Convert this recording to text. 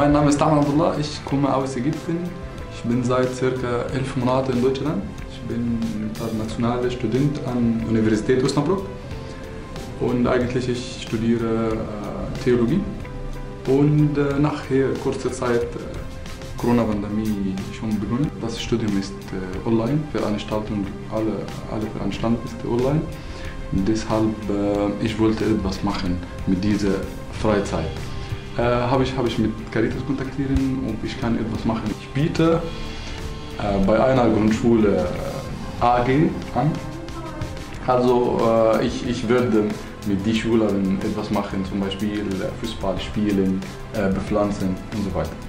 mein Name ist Ahmed Abdullah, ich komme aus Ägypten. Ich bin seit ca. 11 Monaten in Deutschland. Ich bin internationaler Student an der Universität Osnabrück und eigentlich ich studiere Theologie. Und nachher kurzer Zeit Corona-Pandemie schon begonnen. Das Studium ist online, alle Veranstaltungen sind online. Und deshalb ich wollte etwas machen mit dieser Freizeit. Habe ich mit Caritas kontaktieren, ob ich kann etwas machen. Ich biete bei einer Grundschule AG an. Also ich würde mit den Schülern etwas machen, zum Beispiel Fußball spielen, bepflanzen und so weiter.